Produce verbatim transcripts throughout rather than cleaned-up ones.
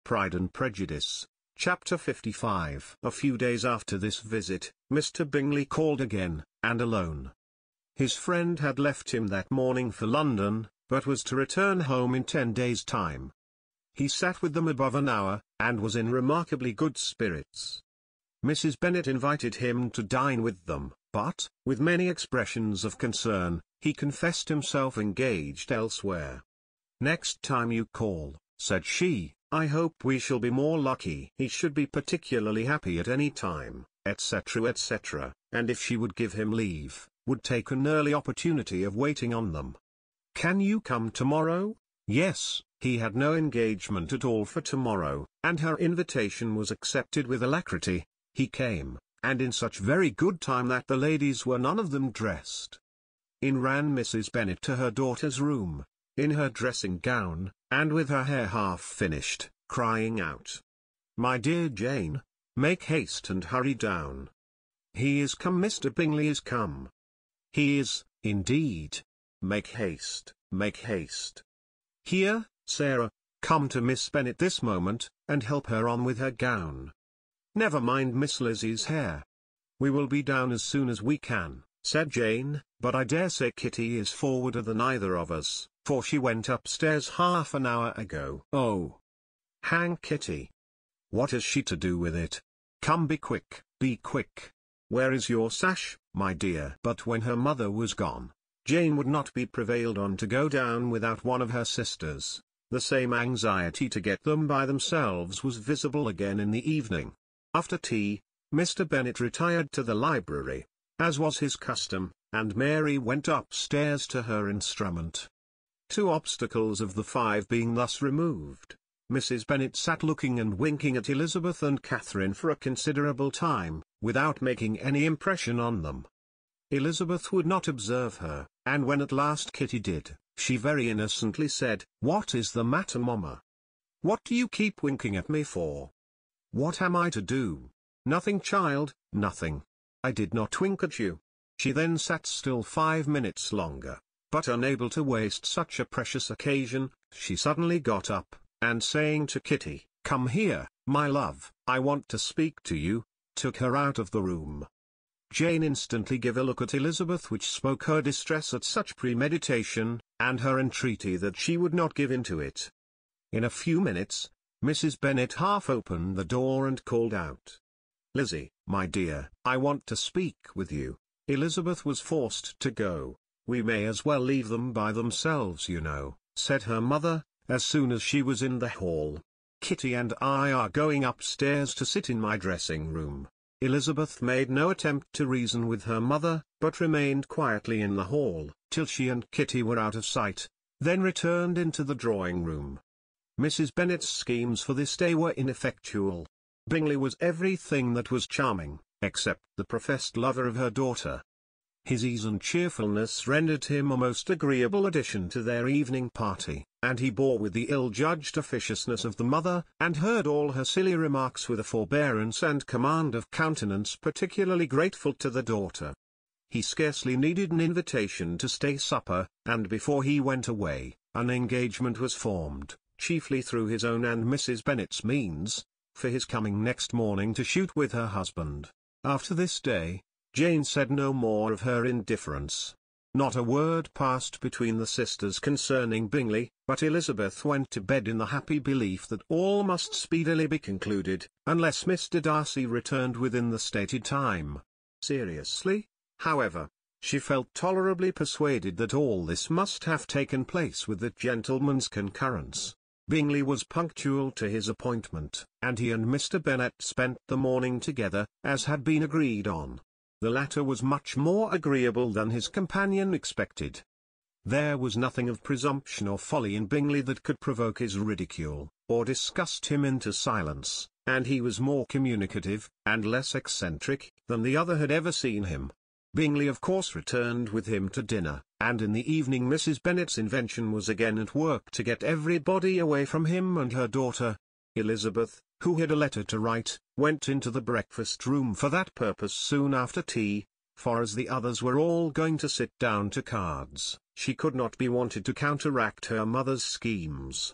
Pride and Prejudice, Chapter fifty-five. A few days after this visit, Mister Bingley called again, and alone. His friend had left him that morning for London, but was to return home in ten days' time. He sat with them above an hour, and was in remarkably good spirits. Missus Bennet invited him to dine with them, but, with many expressions of concern, he confessed himself engaged elsewhere. "Next time you call," said she, "I hope we shall be more lucky." He should be particularly happy at any time, et cetera et cetera, and if she would give him leave, would take an early opportunity of waiting on them. "Can you come tomorrow?" Yes, he had no engagement at all for tomorrow, and her invitation was accepted with alacrity. He came, and in such very good time that the ladies were none of them dressed. In ran Missus Bennet to her daughter's room, in her dressing gown, and with her hair half finished, crying out, "My dear Jane, make haste and hurry down. He is come, Mister Bingley is come. He is, indeed. Make haste, make haste. Here, Sarah, come to Miss Bennet this moment, and help her on with her gown. Never mind Miss Lizzie's hair. We will be down as soon as we can," said Jane, "but I dare say Kitty is forwarder than either of us, for she went upstairs half an hour ago." "Oh, hang Kitty! What has she to do with it? Come, be quick, be quick. Where is your sash, my dear?" But when her mother was gone, Jane would not be prevailed on to go down without one of her sisters. The same anxiety to get them by themselves was visible again in the evening. After tea, Mister Bennet retired to the library, as was his custom, and Mary went upstairs to her instrument. Two obstacles of the five being thus removed, Missus Bennet sat looking and winking at Elizabeth and Catherine for a considerable time, without making any impression on them. Elizabeth would not observe her, and when at last Kitty did, she very innocently said, "What is the matter, mamma? What do you keep winking at me for? What am I to do?" "Nothing, child, nothing. I did not wink at you." She then sat still five minutes longer, but unable to waste such a precious occasion, she suddenly got up, and saying to Kitty, "Come here, my love, I want to speak to you," took her out of the room. Jane instantly gave a look at Elizabeth which spoke her distress at such premeditation, and her entreaty that she would not give in to it. In a few minutes, Missus Bennet half opened the door and called out, "Lizzie, my dear, I want to speak with you." Elizabeth was forced to go. "We may as well leave them by themselves, you know," said her mother, as soon as she was in the hall. "Kitty and I are going upstairs to sit in my dressing room." Elizabeth made no attempt to reason with her mother, but remained quietly in the hall, till she and Kitty were out of sight, then returned into the drawing room. Missus Bennet's schemes for this day were ineffectual. Bingley was everything that was charming, except the professed lover of her daughter. His ease and cheerfulness rendered him a most agreeable addition to their evening party, and he bore with the ill-judged officiousness of the mother, and heard all her silly remarks with a forbearance and command of countenance particularly grateful to the daughter. He scarcely needed an invitation to stay supper, and before he went away, an engagement was formed, chiefly through his own and Missus Bennet's means, for his coming next morning to shoot with her husband. After this day, Jane said no more of her indifference. Not a word passed between the sisters concerning Bingley, but Elizabeth went to bed in the happy belief that all must speedily be concluded, unless Mister Darcy returned within the stated time. Seriously, however, she felt tolerably persuaded that all this must have taken place with that gentleman's concurrence. Bingley was punctual to his appointment, and he and Mister Bennet spent the morning together, as had been agreed on. The latter was much more agreeable than his companion expected. There was nothing of presumption or folly in Bingley that could provoke his ridicule, or disgust him into silence, and he was more communicative, and less eccentric, than the other had ever seen him. Bingley of course returned with him to dinner, and in the evening Missus Bennet's invention was again at work to get everybody away from him and her daughter. Elizabeth, who had a letter to write, went into the breakfast-room for that purpose soon after tea, for as the others were all going to sit down to cards, she could not be wanted to counteract her mother's schemes.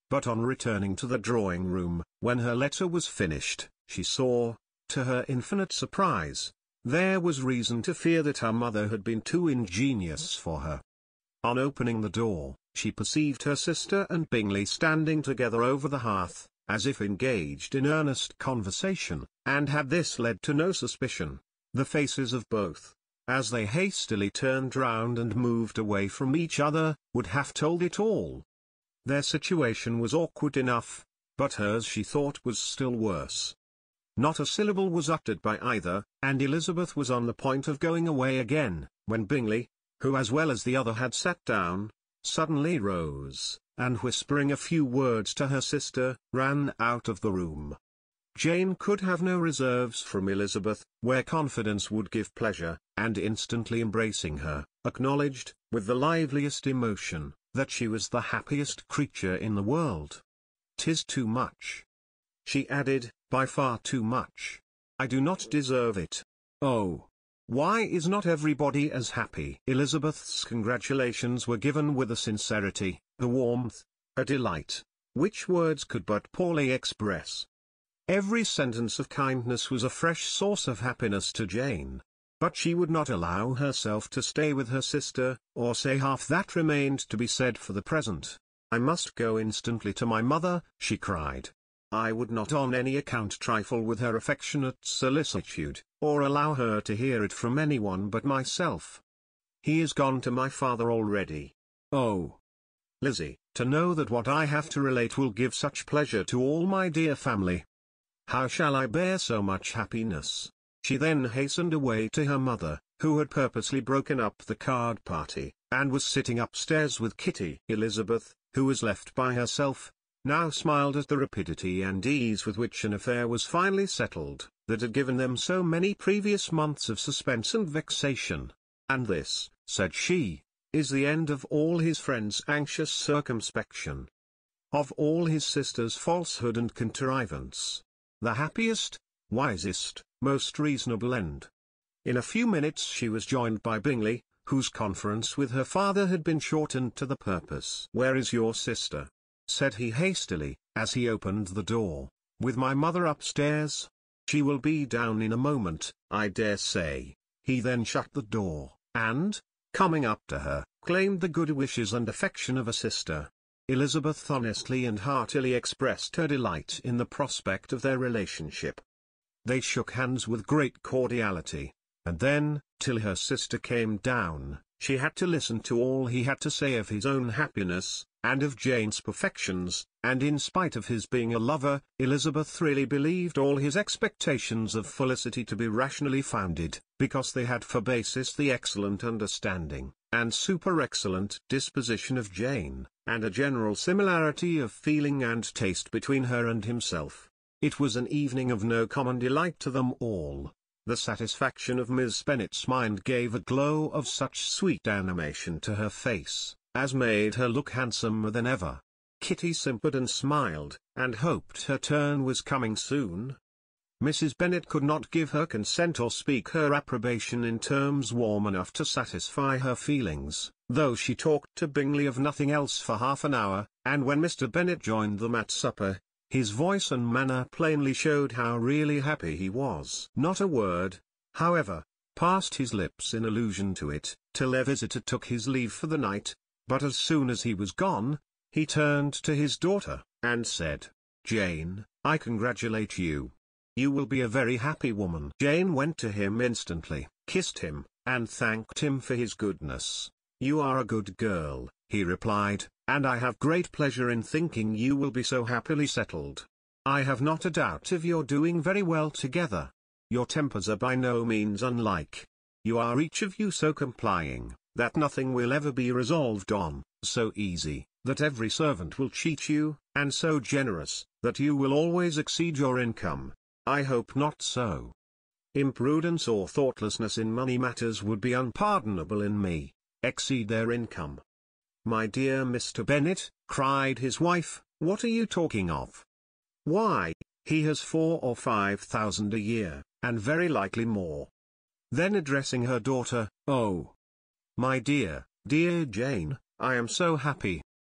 but on returning to the drawing-room, when her letter was finished, she saw, to her infinite surprise, there was reason to fear that her mother had been too ingenious for her. On opening the door, she perceived her sister and Bingley standing together over the hearth, as if engaged in earnest conversation, and had this led to no suspicion, the faces of both, as they hastily turned round and moved away from each other, would have told it all. Their situation was awkward enough, but hers she thought was still worse. Not a syllable was uttered by either, and Elizabeth was on the point of going away again, when Bingley, who as well as the other had sat down, suddenly rose, and whispering a few words to her sister, ran out of the room. Jane could have no reserves from Elizabeth, where confidence would give pleasure, and instantly embracing her, acknowledged, with the liveliest emotion, that she was the happiest creature in the world. "'Tis too much," she added, "by far too much. I do not deserve it. Oh! Why is not everybody as happy?" Elizabeth's congratulations were given with a sincerity, a warmth, a delight, which words could but poorly express. Every sentence of kindness was a fresh source of happiness to Jane. But she would not allow herself to stay with her sister, or say half that remained to be said for the present. "I must go instantly to my mother," she cried. "I would not on any account trifle with her affectionate solicitude, or allow her to hear it from anyone but myself. He is gone to my father already. Oh, Lizzie, to know that what I have to relate will give such pleasure to all my dear family. How shall I bear so much happiness?" She then hastened away to her mother, who had purposely broken up the card party, and was sitting upstairs with Kitty. Elizabeth, who was left by herself, now smiled at the rapidity and ease with which an affair was finally settled, that had given them so many previous months of suspense and vexation. "And this," said she, "is the end of all his friends' anxious circumspection, of all his sister's falsehood and contrivance. The happiest, wisest, most reasonable end." In a few minutes she was joined by Bingley, whose conference with her father had been shortened to the purpose. "Where is your sister?" said he hastily, as he opened the door. "With my mother upstairs. She will be down in a moment, I dare say." He then shut the door, and, coming up to her, claimed the good wishes and affection of a sister. Elizabeth honestly and heartily expressed her delight in the prospect of their relationship. They shook hands with great cordiality, and then, till her sister came down, she had to listen to all he had to say of his own happiness, and of Jane's perfections, and in spite of his being a lover, Elizabeth really believed all his expectations of felicity to be rationally founded, because they had for basis the excellent understanding, and super-excellent disposition of Jane, and a general similarity of feeling and taste between her and himself. It was an evening of no common delight to them all. The satisfaction of Miss Bennet's mind gave a glow of such sweet animation to her face, as made her look handsomer than ever. Kitty simpered and smiled, and hoped her turn was coming soon. Missus Bennet could not give her consent or speak her approbation in terms warm enough to satisfy her feelings, though she talked to Bingley of nothing else for half an hour, and when Mister Bennet joined them at supper, his voice and manner plainly showed how really happy he was. Not a word, however, passed his lips in allusion to it, till their visitor took his leave for the night, but as soon as he was gone, he turned to his daughter, and said, "Jane, I congratulate you. You will be a very happy woman." Jane went to him instantly, kissed him, and thanked him for his goodness. "You are a good girl," he replied, "and I have great pleasure in thinking you will be so happily settled. I have not a doubt of your doing very well together. Your tempers are by no means unlike. You are each of you so complying, that nothing will ever be resolved on, so easy, that every servant will cheat you, and so generous, that you will always exceed your income. I hope not so. Imprudence or thoughtlessness in money matters would be unpardonable in me. Exceed their income." "My dear Mister Bennet," cried his wife, "what are you talking of? Why, he has four or five thousand a year, and very likely more." Then addressing her daughter, "Oh, my dear, dear Jane, I am so happy.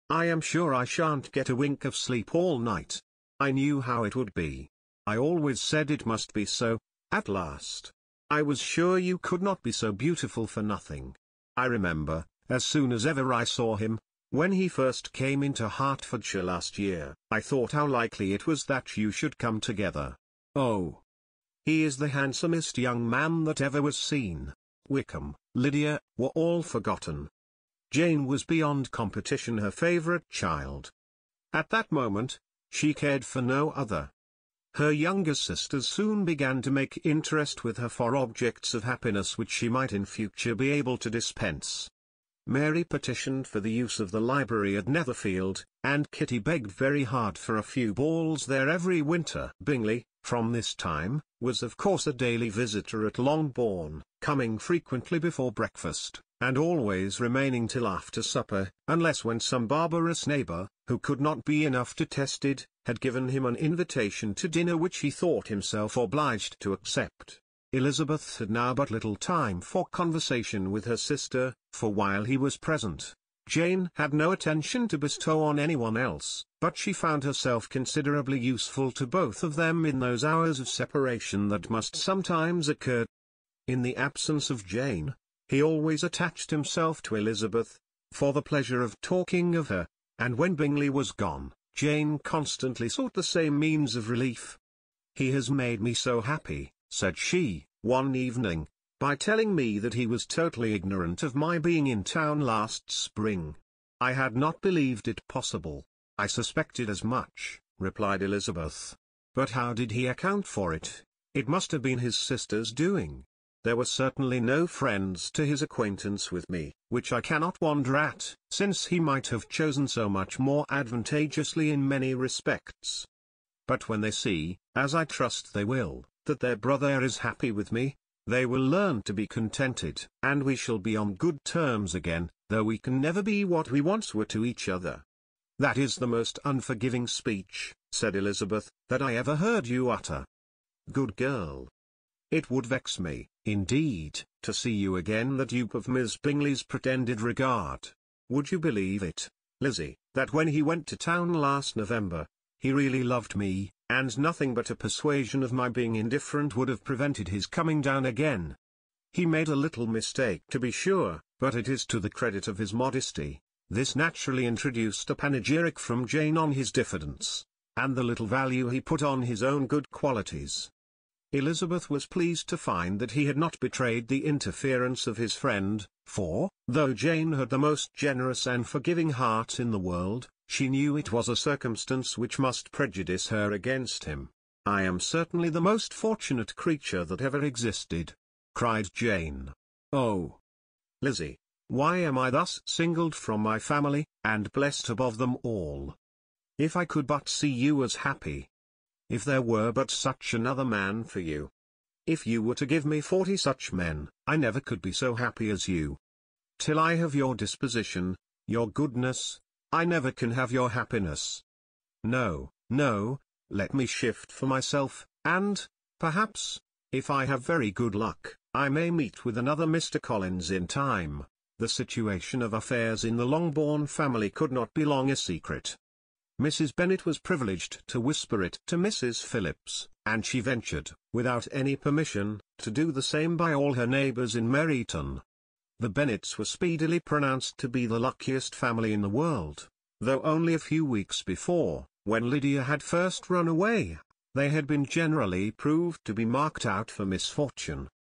I am sure I shan't get a wink of sleep all night. I knew how it would be. I always said it must be so, at last. I was sure you could not be so beautiful for nothing. I remember, as soon as ever I saw him, when he first came into Hertfordshire last year, I thought how likely it was that you should come together. Oh! He is the handsomest young man that ever was seen. Wickham, Lydia, were all forgotten. Jane was beyond competition her favourite child. At that moment, she cared for no other. Her younger sisters soon began to make interest with her for objects of happiness which she might in future be able to dispense. Mary petitioned for the use of the library at Netherfield, and Kitty begged very hard for a few balls there every winter. Bingley, from this time, was of course a daily visitor at Longbourn, coming frequently before breakfast, and always remaining till after supper, unless when some barbarous neighbour, who could not be enough to test it, had given him an invitation to dinner which he thought himself obliged to accept. Elizabeth had now but little time for conversation with her sister, for while he was present, Jane had no attention to bestow on anyone else, but she found herself considerably useful to both of them in those hours of separation that must sometimes occur. In the absence of Jane, he always attached himself to Elizabeth, for the pleasure of talking of her, and when Bingley was gone, Jane constantly sought the same means of relief. "He has made me so happy," said she, one evening, by telling me that he was totally ignorant of my being in town last spring. "I had not believed it possible." "I suspected as much," replied Elizabeth. "But how did he account for it? It must have been his sister's doing. There were certainly no friends to his acquaintance with me, which I cannot wonder at, since he might have chosen so much more advantageously in many respects. But when they see, as I trust they will, that their brother is happy with me, they will learn to be contented, and we shall be on good terms again, though we can never be what we once were to each other." "That is the most unforgiving speech," said Elizabeth, "that I ever heard you utter. Good girl. It would vex me, indeed, to see you again the dupe of Miss Bingley's pretended regard. Would you believe it, Lizzie, that when he went to town last November, he really loved me, and nothing but a persuasion of my being indifferent would have prevented his coming down again? He made a little mistake to be sure, but it is to the credit of his modesty." This naturally introduced a panegyric from Jane on his diffidence, and the little value he put on his own good qualities. Elizabeth was pleased to find that he had not betrayed the interference of his friend, for, though Jane had the most generous and forgiving heart in the world, she knew it was a circumstance which must prejudice her against him. "I am certainly the most fortunate creature that ever existed," cried Jane. "Oh, Lizzie, why am I thus singled from my family, and blessed above them all? If I could but see you as happy! If there were but such another man for you! If you were to give me forty such men, I never could be so happy as you. Till I have your disposition, your goodness, I never can have your happiness. No, no, let me shift for myself, and, perhaps, if I have very good luck, I may meet with another Mister Collins in time." The situation of affairs in the Longbourn family could not be long a secret. Missus Bennet was privileged to whisper it to Missus Phillips, and she ventured, without any permission, to do the same by all her neighbours in Meryton. The Bennets were speedily pronounced to be the luckiest family in the world, though only a few weeks before, when Lydia had first run away, they had been generally proved to be marked out for misfortune.